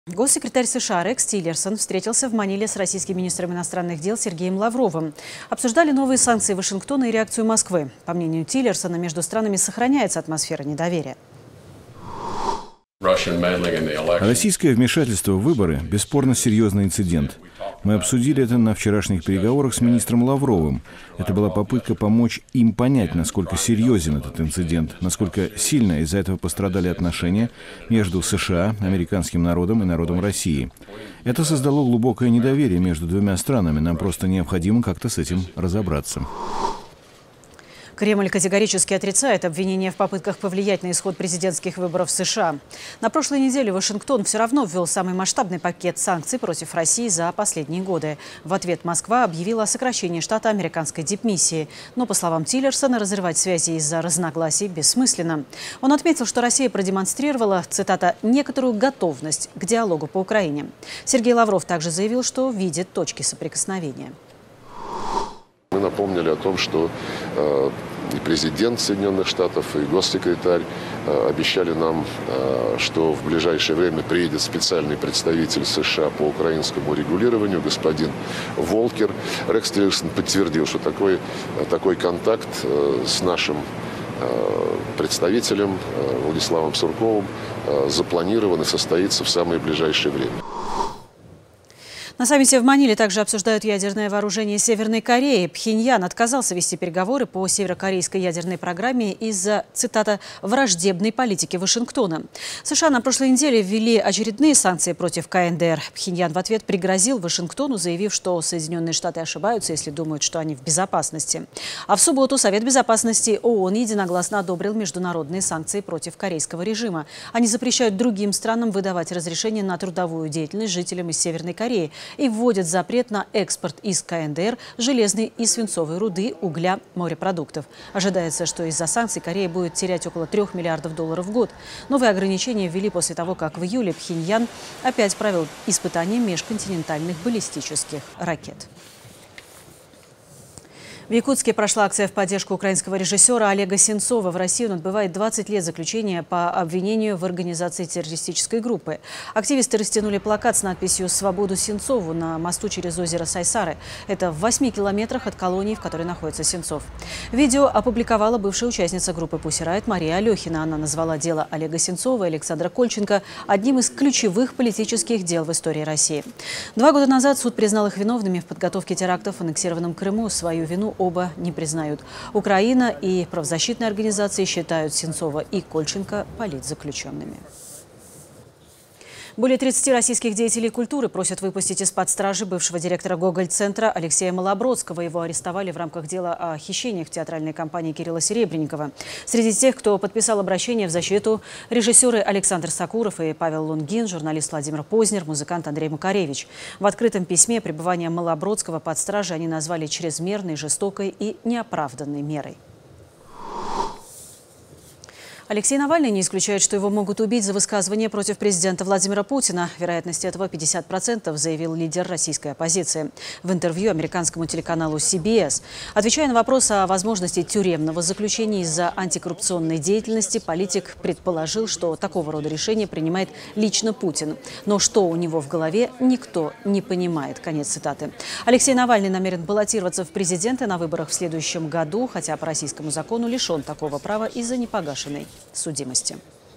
Госсекретарь США Рекс Тиллерсон встретился в Маниле с российским министром иностранных дел Сергеем Лавровым. Обсуждали новые санкции Вашингтона и реакцию Москвы. По мнению Тиллерсона, между странами сохраняется атмосфера недоверия. Российское вмешательство в выборы – бесспорно серьезный инцидент. Мы обсудили это на вчерашних переговорах с министром Лавровым. Это была попытка помочь им понять, насколько серьезен этот инцидент, насколько сильно из-за этого пострадали отношения между США, американским народом и народом России. Это создало глубокое недоверие между двумя странами. Нам просто необходимо как-то с этим разобраться. Кремль категорически отрицает обвинения в попытках повлиять на исход президентских выборов в США. На прошлой неделе Вашингтон все равно ввел самый масштабный пакет санкций против России за последние годы. В ответ Москва объявила о сокращении штата американской дипмиссии. Но, по словам Тиллерсона, разрывать связи из-за разногласий бессмысленно. Он отметил, что Россия продемонстрировала, цитата, «некоторую готовность к диалогу по Украине». Сергей Лавров также заявил, что видит точки соприкосновения. Мы напомнили о том, что и президент Соединенных Штатов, и госсекретарь обещали нам, что в ближайшее время приедет специальный представитель США по украинскому регулированию, господин Волкер. Рекс Тиллерсон подтвердил, что такой контакт с нашим представителем Владиславом Сурковым запланирован и состоится в самое ближайшее время. На саммите в Маниле также обсуждают ядерное вооружение Северной Кореи. Пхеньян отказался вести переговоры по северокорейской ядерной программе из-за, цитата, «враждебной политики Вашингтона». США на прошлой неделе ввели очередные санкции против КНДР. Пхеньян в ответ пригрозил Вашингтону, заявив, что Соединенные Штаты ошибаются, если думают, что они в безопасности. А в субботу Совет безопасности ООН единогласно одобрил международные санкции против корейского режима. Они запрещают другим странам выдавать разрешение на трудовую деятельность жителям из Северной Кореи и вводят запрет на экспорт из КНДР железной и свинцовой руды, угля, морепродуктов. Ожидается, что из-за санкций Корея будет терять около $3 миллиардов в год. Новые ограничения ввели после того, как в июле Пхеньян опять провел испытания межконтинентальных баллистических ракет. В Якутске прошла акция в поддержку украинского режиссера Олега Сенцова. В России он отбывает 20 лет заключения по обвинению в организации террористической группы. Активисты растянули плакат с надписью «Свободу Сенцову» на мосту через озеро Сайсары. Это в 8 километрах от колонии, в которой находится Сенцов. Видео опубликовала бывшая участница группы «Пусси Райт» Мария Алехина. Она назвала дело Олега Сенцова и Александра Кольченко одним из ключевых политических дел в истории России. 2 года назад суд признал их виновными в подготовке терактов в аннексированном Крыму. Свою вину оба не признают. Украина и правозащитные организации считают Сенцова и Кольченко политзаключенными. Более 30 российских деятелей культуры просят выпустить из-под стражи бывшего директора Гоголь-центра Алексея Малобродского. Его арестовали в рамках дела о хищениях в театральной компании Кирилла Серебренникова. Среди тех, кто подписал обращение в защиту, режиссеры Александр Сакуров и Павел Лунгин, журналист Владимир Познер, музыкант Андрей Макаревич. В открытом письме пребывание Малобродского под стражей они назвали чрезмерной, жестокой и неоправданной мерой. Алексей Навальный не исключает, что его могут убить за высказывание против президента Владимира Путина. Вероятность этого 50%, заявил лидер российской оппозиции в интервью американскому телеканалу CBS. Отвечая на вопрос о возможности тюремного заключения из-за антикоррупционной деятельности, политик предположил, что такого рода решение принимает лично Путин. Но что у него в голове, никто не понимает. Конец цитаты. Алексей Навальный намерен баллотироваться в президенты на выборах в следующем году, хотя по российскому закону лишен такого права из-за непогашенной судимости.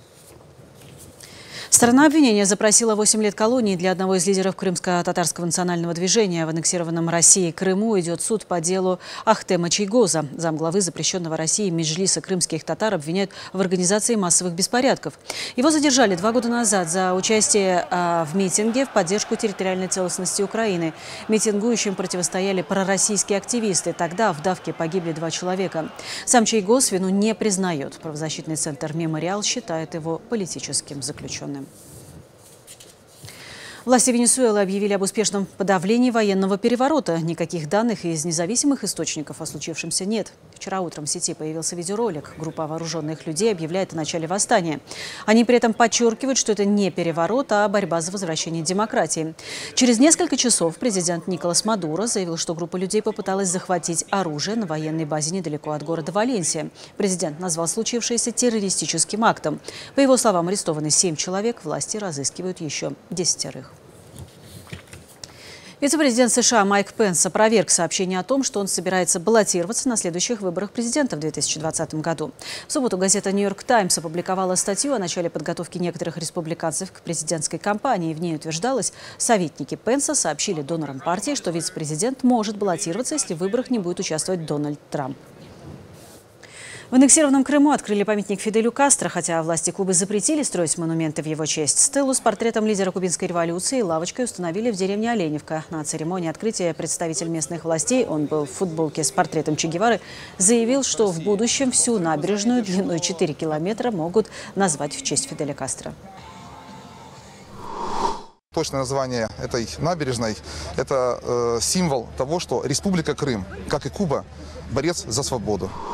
Сторона обвинения запросила 8 лет колонии для одного из лидеров крымско-татарского национального движения. В аннексированном Россией Крыму идет суд по делу Ахтема Чайгоза. Замглавы запрещенного Россией Меджлиса крымских татар обвиняют в организации массовых беспорядков. Его задержали 2 года назад за участие в митинге в поддержку территориальной целостности Украины. Митингующим противостояли пророссийские активисты. Тогда в давке погибли 2 человека. Сам Чайгоз вину не признает. Правозащитный центр «Мемориал» считает его политическим заключенным. Власти Венесуэлы объявили об успешном подавлении военного переворота. Никаких данных из независимых источников о случившемся нет. Вчера утром в сети появился видеоролик. Группа вооруженных людей объявляет о начале восстания. Они при этом подчеркивают, что это не переворот, а борьба за возвращение демократии. Через несколько часов президент Николас Мадуро заявил, что группа людей попыталась захватить оружие на военной базе недалеко от города Валенсия. Президент назвал случившееся террористическим актом. По его словам, арестованы 7 человек, власти разыскивают еще 10. Вице-президент США Майк Пенс опроверг сообщение о том, что он собирается баллотироваться на следующих выборах президента в 2020 году. В субботу газета «Нью-Йорк Таймс» опубликовала статью о начале подготовки некоторых республиканцев к президентской кампании. В ней утверждалось, советники Пенса сообщили донорам партии, что вице-президент может баллотироваться, если в выборах не будет участвовать Дональд Трамп. В аннексированном Крыму открыли памятник Фиделю Кастро, хотя власти Кубы запретили строить монументы в его честь. Стелу с портретом лидера кубинской революции и лавочкой установили в деревне Оленевка. На церемонии открытия представитель местных властей, он был в футболке с портретом Че Гевары, заявил, что в будущем всю набережную длиной 4 километра могут назвать в честь Фиделя Кастро. Точное название этой набережной – это символ того, что Республика Крым, как и Куба, борец за свободу.